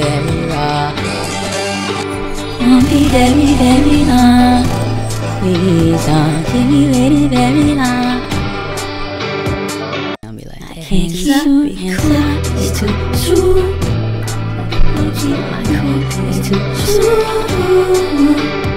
very long. Won't be very, very long. Please don't keep me waiting very long. I'll be like, I can't keep being cool, it's too true. Won't keep my cool, it's too true.